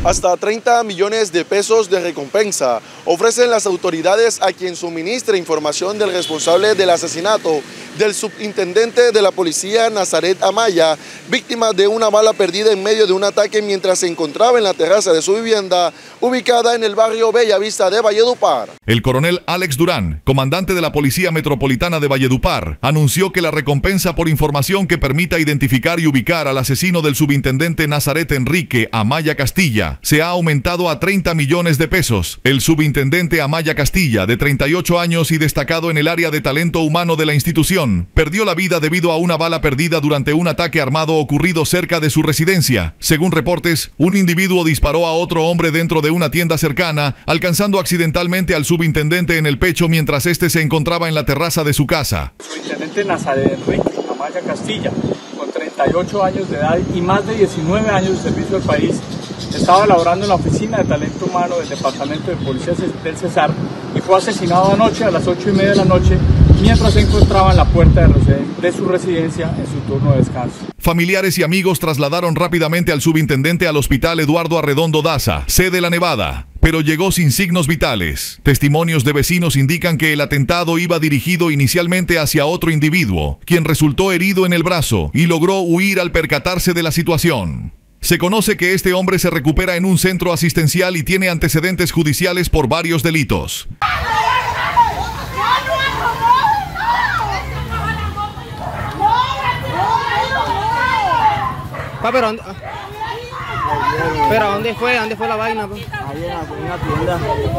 Hasta 30 millones de pesos de recompensa ofrecen las autoridades a quien suministre información del responsable del asesinato del subintendente de la policía Nazaret Amaya, víctima de una bala perdida en medio de un ataque mientras se encontraba en la terraza de su vivienda, ubicada en el barrio Bellavista de Valledupar. El coronel Alex Durán, comandante de la Policía Metropolitana de Valledupar, anunció que la recompensa por información que permita identificar y ubicar al asesino del subintendente Nazaret Enrique Amaya Castilla se ha aumentado a 30 millones de pesos. El subintendente Amaya Castilla, de 38 años y destacado en el área de talento humano de la institución, perdió la vida debido a una bala perdida durante un ataque armado ocurrido cerca de su residencia. Según reportes, un individuo disparó a otro hombre dentro de una tienda cercana, alcanzando accidentalmente al subintendente en el pecho mientras este se encontraba en la terraza de su casa. El subintendente Nazaret Enrique Amaya Castilla, con 38 años de edad y más de 19 años de servicio al país, estaba laborando en la oficina de talento humano del departamento de policía del Cesar y fue asesinado anoche a las 8:30 de la noche mientras se encontraba en la puerta de su residencia en su turno de descanso. Familiares y amigos trasladaron rápidamente al subintendente al hospital Eduardo Arredondo Daza, sede La Nevada, pero llegó sin signos vitales. Testimonios de vecinos indican que el atentado iba dirigido inicialmente hacia otro individuo, quien resultó herido en el brazo y logró huir al percatarse de la situación. Se conoce que este hombre se recupera en un centro asistencial y tiene antecedentes judiciales por varios delitos. Pero ¿dónde fue? ¿Dónde fue la vaina? Pa? Ahí en una tienda.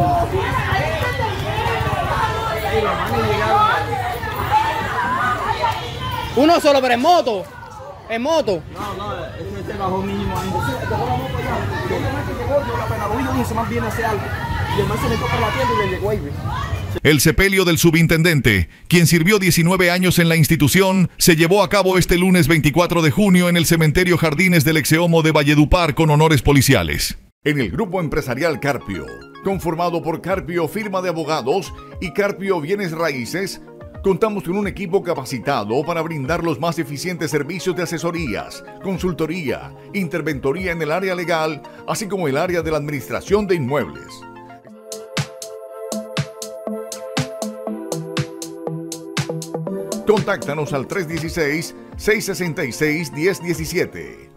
Uno solo, pero en moto. En moto. No, ese bajó mínimo ahí. Dejó la moto allá. Yo la pena voy y dice más bien hace algo. Y el man se metió por la tienda y le llegó ahí. El sepelio del subintendente, quien sirvió 19 años en la institución, se llevó a cabo este lunes 24 de junio en el cementerio Jardines del Exeomo de Valledupar con honores policiales. En el grupo empresarial Carpio, conformado por Carpio Firma de Abogados y Carpio Bienes Raíces, contamos con un equipo capacitado para brindar los más eficientes servicios de asesorías, consultoría, interventoría en el área legal, así como el área de la administración de inmuebles. Contáctanos al 316-666-1017.